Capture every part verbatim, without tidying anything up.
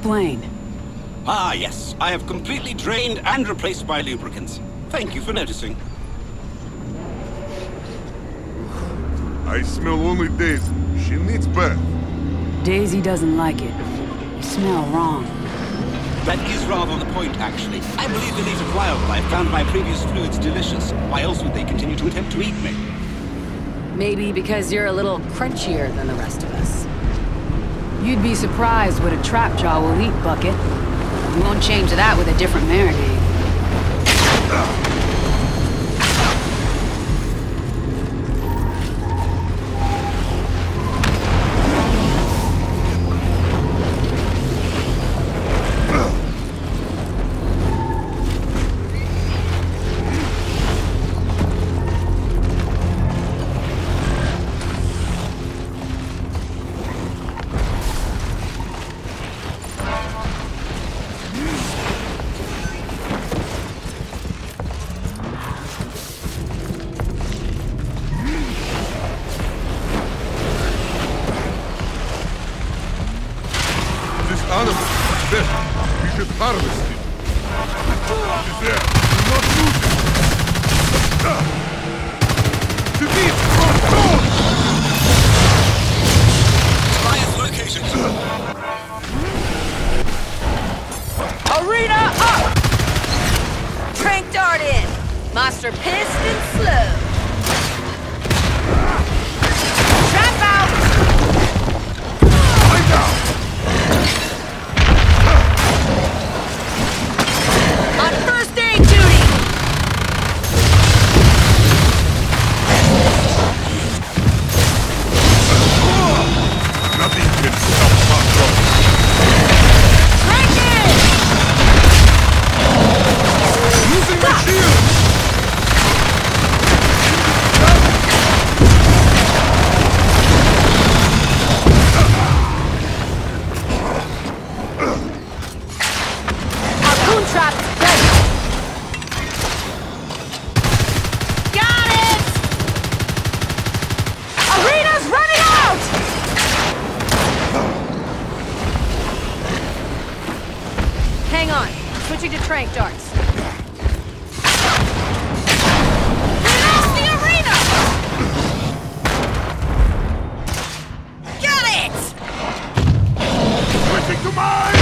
explain. Ah, yes. I have completely drained and replaced my lubricants. Thank you for noticing. I smell only Daisy. She needs bath. Daisy doesn't like it. You smell wrong. That is rather the point, actually. I believe the native wildlife found my previous fluids delicious. Why else would they continue to attempt to eat me? Maybe because you're a little crunchier than the rest of us. You'd be surprised what a trapjaw will eat, Bucket. You won't change that with a different marinade. Animal, dead. We should harvest it. It is there. Do not lose it. To these, go! Goliath located. Arena up! Trank dart in. Monster pissed and slow. Trap out! Lie down! On first aid duty! Nothing can stop my trouble. Crank it! Losing my shield! Harpoon trap ready! Got it! Arena's running out! Hang on. Switching to trank darts. We lost the arena! Got it! Switching to mine!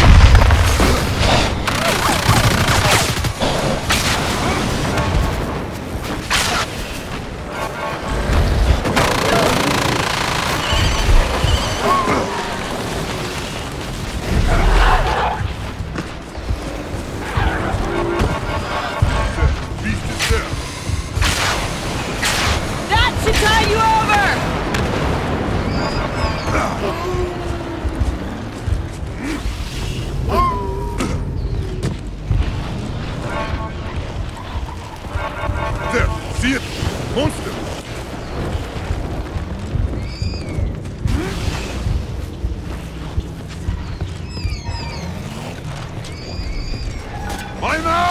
Beast is there. That should tie you over! There, see it? Monster! Mine out!